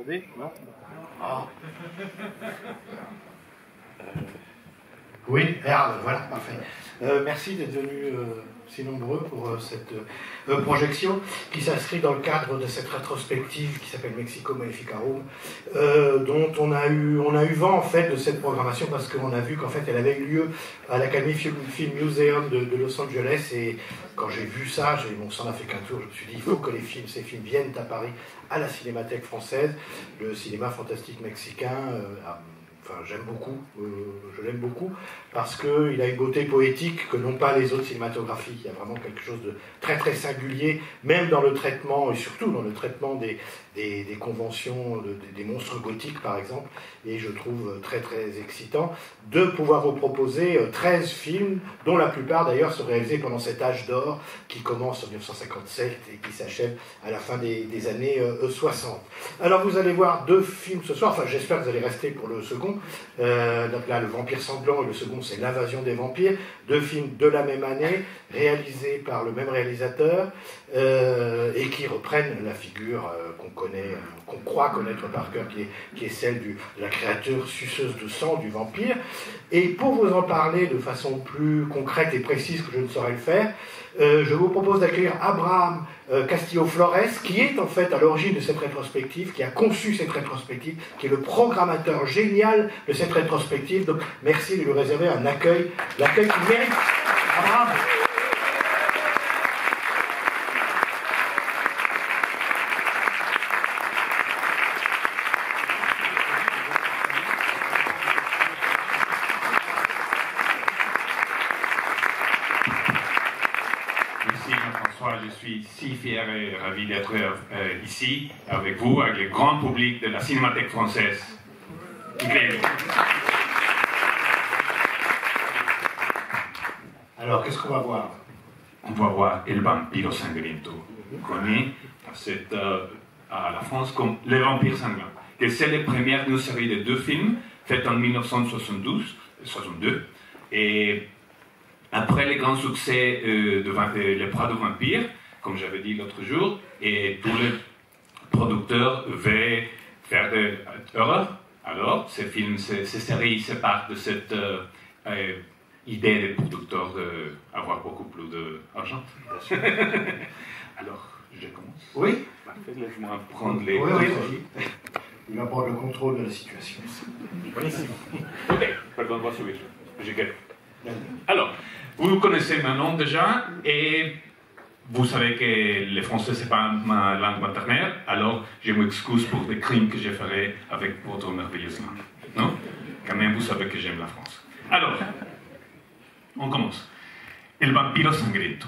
Attendez, non? Ah. Oui, voilà, parfait. Merci d'être venus si nombreux pour cette projection qui s'inscrit dans le cadre de cette rétrospective qui s'appelle Mexico Maleficarum, dont on a eu vent en fait de cette programmation parce qu'on a vu qu'en fait elle avait eu lieu à l'Academy Film Museum de Los Angeles, et quand j'ai vu ça, mon sang n'a fait qu'un tour, je me suis dit il faut que ces films viennent à Paris, à la Cinémathèque française, le cinéma fantastique mexicain. Enfin, je l'aime beaucoup, parce qu'il a une beauté poétique que n'ont pas les autres cinématographies. Il y a vraiment quelque chose de très très singulier, même dans le traitement, et surtout dans le traitement des conventions, des monstres gothiques par exemple, et je trouve très très excitant de pouvoir vous proposer 13 films, dont la plupart d'ailleurs sont réalisés pendant cet âge d'or qui commence en 1957 et qui s'achève à la fin des années 60. Alors vous allez voir 2 films ce soir, enfin j'espère que vous allez rester pour le second. Donc là, Le Vampire Sanglant, et le second c'est L'Invasion des Vampires, 2 films de la même année, réalisés par le même réalisateur, et qui reprennent la figure qu'on connaît, qu'on croit connaître par cœur, qui est celle de la créature suceuse de sang, du vampire. Et pour vous en parler de façon plus concrète et précise que je ne saurais le faire, je vous propose d'accueillir Abraham Castillo Flores, qui est en fait à l'origine de cette rétrospective, qui a conçu cette rétrospective, qui est le programmateur génial de cette rétrospective. Donc merci de lui réserver un accueil, l'accueil qu'il mérite. Abraham. Je suis si fier et ravi d'être ici avec vous, avec le grand public de la Cinémathèque française. Incroyable. Alors, qu'est-ce qu'on va voir? On va voir El Vampiro Sangriento, connu à la France comme Le Vampire Sanglant, que c'est la première d'une série de 2 films faits en 1962. Et après le grand succès de Les Proies du Vampire, comme j'avais dit l'autre jour, et tous les producteurs veulent faire de l'horreur. Alors, ces films, ces séries se partent de cette idée des producteurs d'avoir beaucoup plus d'argent. Alors, je commence. Oui. Parfait, laisse-moi prendre les... Oui. Il va prendre le contrôle de la situation. Ok, pardon, on va subir. Je gagne. Alors, vous connaissez mon nom déjà, et vous savez que le français, ce n'est pas ma langue maternelle, alors je m'excuse pour les crimes que je ferai avec votre merveilleuse langue. Non? Quand même, vous savez que j'aime la France. Alors, on commence. El Vampiro Sangriento.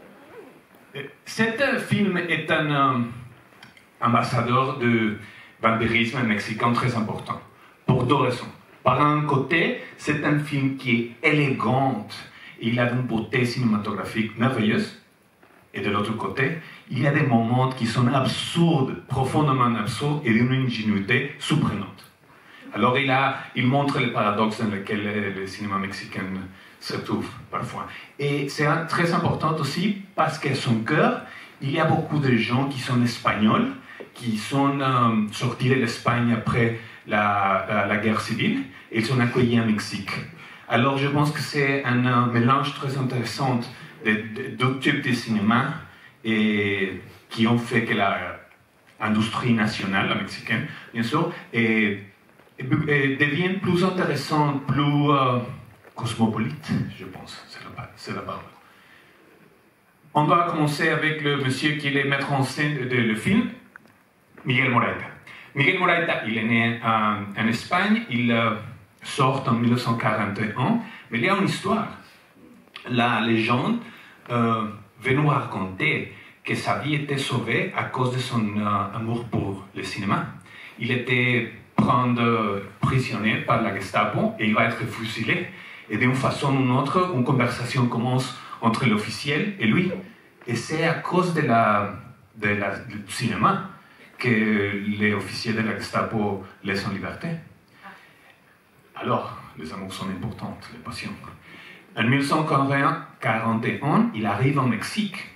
Cet film est un ambassadeur de vampirisme mexicain très important, pour 2 raisons. Par un côté, c'est un film qui est élégant, il a une beauté cinématographique merveilleuse, et de l'autre côté, il y a des moments qui sont absurdes, profondément absurdes, et d'une ingénuité surprenante. Alors il montre les paradoxes dans lesquels le cinéma mexicain se trouve parfois. Et c'est très important aussi parce qu'à son cœur, il y a beaucoup de gens qui sont espagnols, qui sont sortis de l'Espagne après la guerre civile, et ils sont accueillis en Mexique. Alors je pense que c'est un mélange très intéressant de 2 types de cinéma et qui ont fait que l'industrie nationale, la mexicaine, bien sûr, devient plus intéressante, plus cosmopolite, je pense, c'est la parole. On va commencer avec le monsieur qui est le maître en scène du film, Miguel Moraita. Miguel Moraita, il est né en Espagne, il sort en 1941, mais il y a une histoire. La légende veut nous raconter que sa vie était sauvée à cause de son amour pour le cinéma. Il était pris prisonnier par la Gestapo et il va être fusilé. Et d'une façon ou d'une autre, une conversation commence entre l'officiel et lui. Et c'est à cause du cinéma que les officiers de la Gestapo laissent en liberté. Alors, les amours sont importantes, les passions. En 1941, il arrive au Mexique,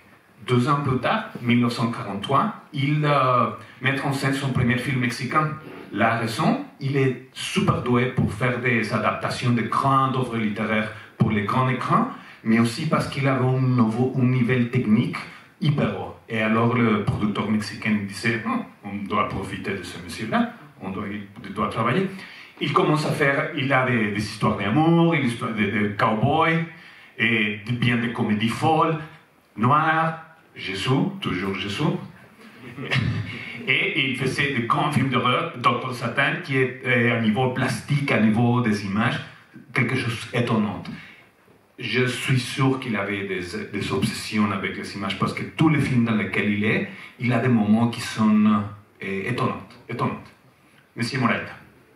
2 ans plus tard, 1943, il met en scène son premier film mexicain. La raison, il est super doué pour faire des adaptations de grandes œuvres littéraires pour les grands écrans, mais aussi parce qu'il avait un niveau technique hyper haut. Et alors le producteur mexicain disait, on doit profiter de ce monsieur-là, il doit travailler. Il commence à faire, il a des histoires d'amour, des histoires de cowboys, et bien des comédies folles, noires, Jésus, toujours Jésus. Et il faisait de grands films d'horreur, Dr. Satan, qui est à niveau plastique, à niveau des images, quelque chose d'étonnant. Je suis sûr qu'il avait des obsessions avec les images, parce que tous les films dans lesquels il a des moments qui sont étonnants. Monsieur Moraita.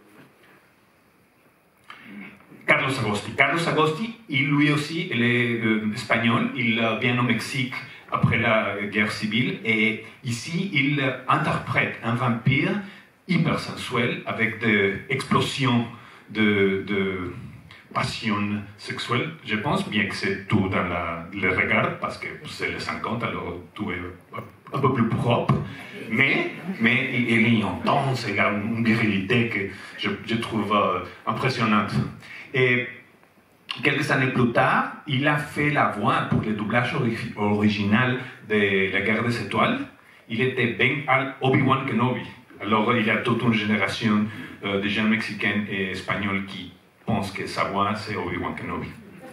Carlos Agosti. Carlos Agosti, lui aussi, il est espagnol, il vient au Mexique après la guerre civile, et ici, il interprète un vampire hyper sensuel, avec des explosions de passion sexuelle, je pense, bien que c'est tout dans le regard, parce que c'est les 50, alors tout est un peu plus propre, mais il est intense, il a une virilité que je trouve impressionnante. Et quelques années plus tard, il a fait la voix pour le doublage original de La Guerre des Étoiles. Il était Obi-Wan Kenobi. Alors il y a toute une génération de gens mexicains et espagnols qui pensent que sa voix c'est Obi-Wan Kenobi.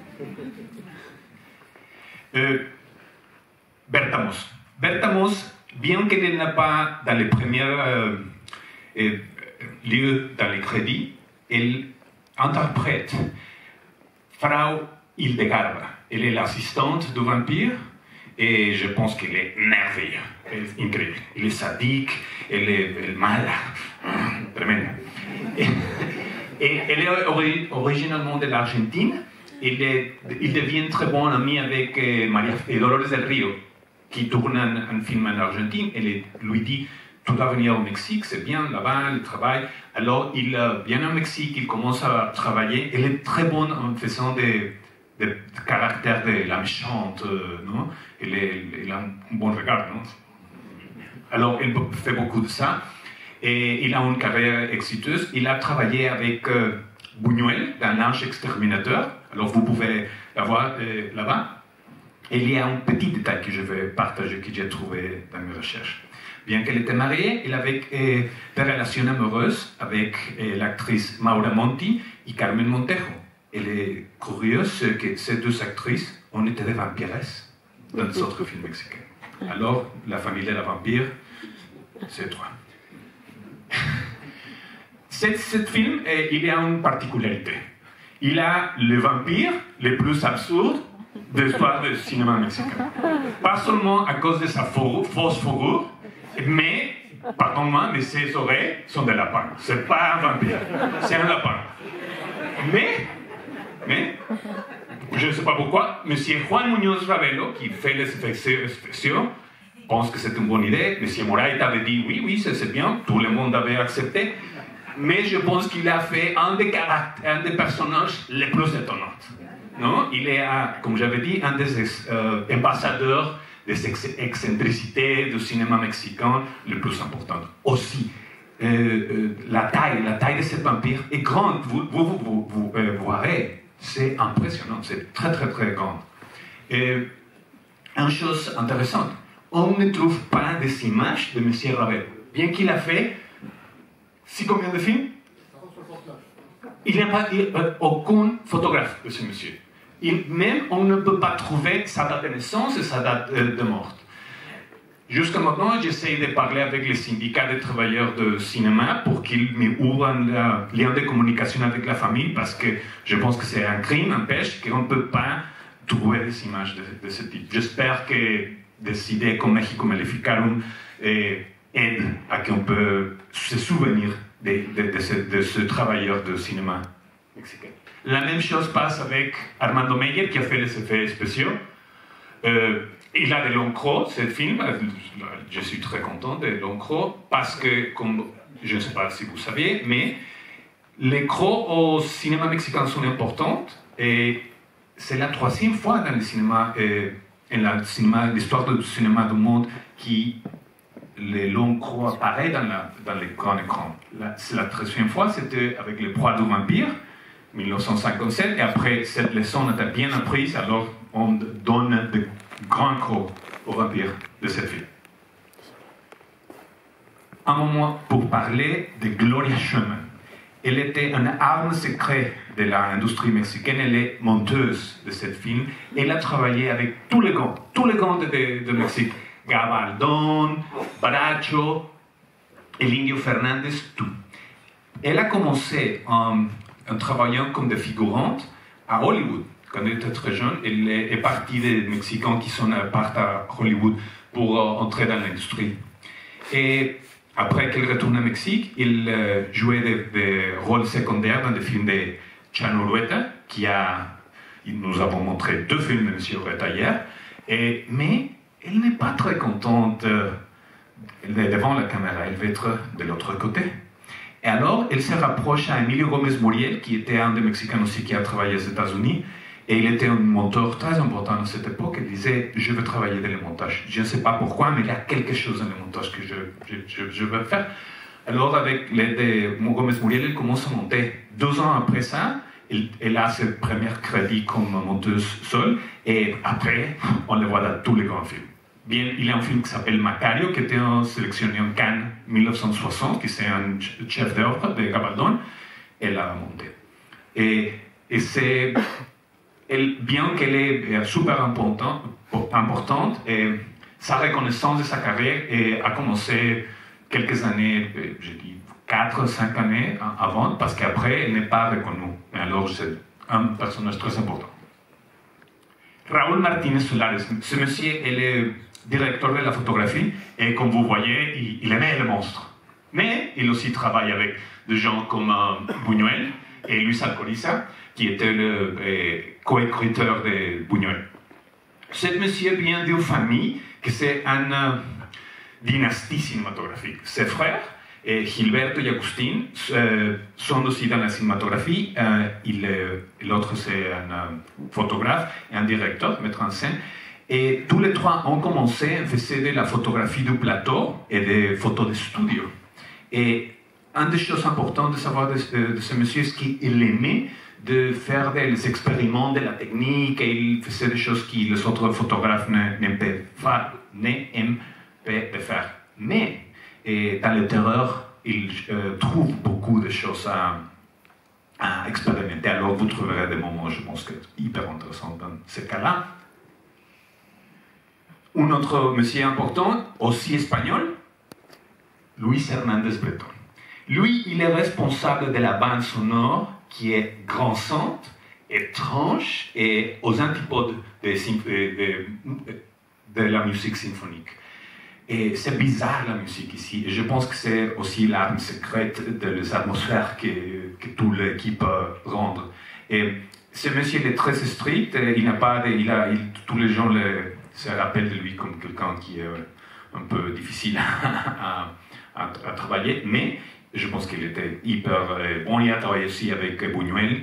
Berta Moss. Berta Moss, bien qu'elle n'est pas dans les premiers lieux dans les crédits, elle interprète Frau Hildegarda. Elle est l'assistante du vampire et je pense qu'elle est merveilleuse. Elle est incroyable. Elle est sadique, elle est mala, tremenda. Et elle est originalement de l'Argentine. Il devient très bon ami avec Dolores del Rio, qui tourne un film en Argentine. Elle lui dit, tu dois venir au Mexique, c'est bien, là-bas, il travaille. Alors, il vient au Mexique, il commence à travailler. Elle est très bonne en faisant des caractères de la méchante, non? Elle a un bon regard, non? Alors, elle fait beaucoup de ça. Et il a une carrière exitouse. Il a travaillé avec Buñuel dans L'Ange Exterminateur. Alors, vous pouvez la voir là-bas. Et il y a un petit détail que je vais partager, que j'ai trouvé dans mes recherches. Bien qu'elle était mariée, elle avait des relations amoureuses avec l'actrice Maura Monti et Carmen Montejo. Elle est curieuse que ces deux actrices ont été des vampiresses dans d'autres films mexicains. Alors, la famille de la vampire, c'est trois. Ce film, il a une particularité. Il a le vampire le plus absurde de l'histoire du cinéma mexicain. Pas seulement à cause de sa fausse fourrure, mais, pardon-moi, mais ses oreilles sont des lapins. C'est pas un vampire, c'est un lapin. Mais, je ne sais pas pourquoi, M. Juan Muñoz Ravelo, qui fait les effets spéciaux, pense que c'est une bonne idée. M. Moraita avait dit oui, c'est bien, tout le monde avait accepté. Mais je pense qu'il a fait un des personnages les plus étonnants. Non? Il est, comme j'avais dit, un des ambassadeurs des excentricités du cinéma mexicain le plus important. Aussi, la taille de ce vampire est grande. Vous verrez, c'est impressionnant, c'est très très très grand. Une chose intéressante, on ne trouve pas des images de M. Ravelo. Bien qu'il a fait, combien de films? Il n'y a pas aucun photographe de ce monsieur. Même on ne peut pas trouver sa date de naissance et sa date de mort. Jusqu'à maintenant, j'essaie de parler avec les syndicats des travailleurs de cinéma pour qu'ils m'ouvrent un lien de communication avec la famille, parce que je pense que c'est un crime, un péché, qu'on ne peut pas trouver des images de ce type. J'espère que des idées comme México Maleficarum aident à qu'on peut se souvenir de ce travailleur de cinéma mexicain. La même chose passe avec Armando Meyer, qui a fait les effets spéciaux. Il a de l'encre, ce film. Je suis très content de l'encre, parce que, comme je ne sais pas si vous saviez, mais les crocs au cinéma mexicain sont importantes, et c'est la 3e fois dans le cinéma en l'histoire du cinéma du monde qui les longs crocs apparaissent dans les grands écrans. C'est la 13e fois, c'était avec Les Proies du Vampire, 1957, et après cette leçon était bien apprise, alors on donne de grands crocs au vampire de cette film. Un moment pour parler de Gloria Schumann. Elle était une arme secrète de l'industrie mexicaine, elle est monteuse de cette film. Elle a travaillé avec tous les grands de Mexique. Gabaldón, Bracho, El Indio Fernández, tout. Elle a commencé en travaillant comme de figurante à Hollywood. Quand elle était très jeune, elle est partie des Mexicains qui partent à Hollywood pour entrer dans l'industrie. Et après qu'elle retourne au Mexique, elle jouait des rôles secondaires dans des films de Chano Ureta, nous avons montré 2 films de M. Ureta hier, mais elle n'est pas très contente. Elle est devant la caméra, elle veut être de l'autre côté. Et alors, elle se rapproche à Emilio Gómez Muriel, qui était un des Mexicains aussi qui a travaillé aux États-Unis, et il était un monteur très important à cette époque. Il disait, je veux travailler dans le montage. Je ne sais pas pourquoi, mais il y a quelque chose dans le montage que je veux faire. Alors, avec l'aide de Gómez Muriel, elle commence à monter. 2 ans après ça, elle a ses premiers crédits comme monteuse seule, et après, on le voit dans tous les grands films. Bien, il y a un film qui s'appelle Macario, qui était sélectionné en Cannes 1960, qui c'est un chef d'œuvre de Gabaldón. Elle a monté. Et c'est... bien qu'elle est super importante, sa reconnaissance de sa carrière a commencé quelques années, je dis 4-5 années avant, parce qu'après, elle n'est pas reconnue. Mais alors, c'est un personnage très important. Raúl Martínez Solares, ce monsieur, il est directeur de la photographie, et comme vous voyez, il aimait les monstres. Mais il aussi travaille avec des gens comme Buñuel et Luis Alcoriza, qui était le co-écriteur de Buñuel. Ce monsieur vient d'une famille qui c'est une dynastie cinématographique. Ses frères, Gilberto et Agustín, sont aussi dans la cinématographie. L'autre, c'est un photographe et un directeur, metteur en scène. Et tous les 3 ont commencé à faire de la photographie du plateau et des photos de studio. Et une des choses importantes de savoir de ce monsieur, c'est qu'il aimait de faire des expériments de la technique, et il faisait des choses que les autres photographes n'aiment pas faire. Mais dans le terreur, il trouve beaucoup de choses à expérimenter. Alors vous trouverez des moments, je pense, hyper intéressants dans ce cas-là. Un autre monsieur important, aussi espagnol, Luis Hernández Bretón. Lui, il est responsable de la bande sonore qui est grinçante, étrange et aux antipodes de la musique symphonique. Et c'est bizarre la musique ici. Et je pense que c'est aussi l'arme secrète des atmosphères que toute l'équipe rend. Et ce monsieur il est très strict. Il n'a pas tous les gens se rappellent de lui comme quelqu'un qui est un peu difficile à travailler. Mais je pense qu'il était hyper bon. Il a travaillé aussi avec Buñuel.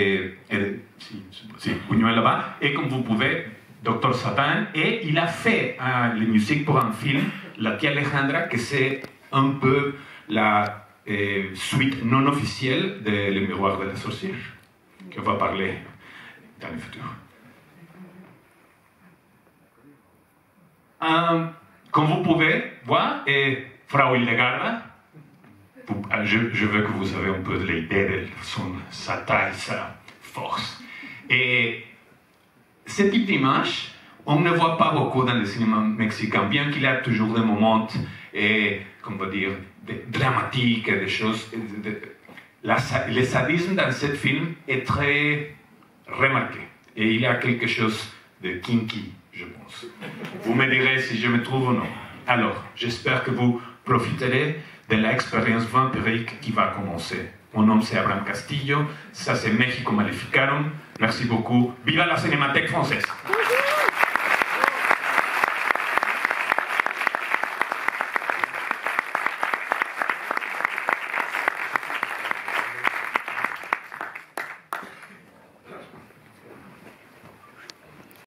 Buñuel là-bas. Et comme vous pouvez, Dr. Satan. Et il a fait les musiques pour un film, La Tia Alejandra, que c'est un peu la suite non officielle de Le Miroir de la Sorcière, qu'on va parler dans le futur. Comme vous pouvez voir, Frau Hildegarda, je veux que vous avez un peu l'idée de sa taille, sa force. Et ce type d'image, on ne voit pas beaucoup dans le cinéma mexicain, bien qu'il y a toujours des moments, comment dire, dramatiques, des choses. Le sadisme dans ce film est très remarqué. Et il y a quelque chose de kinky, je pense. Vous me direz si je me trouve ou non. Alors, j'espère que vous profiterez de l'expérience vampirique qui va commencer. Mon nom c'est Abraham Castillo, ça c'est México Maleficarum. Merci beaucoup. Viva la Cinémathèque française!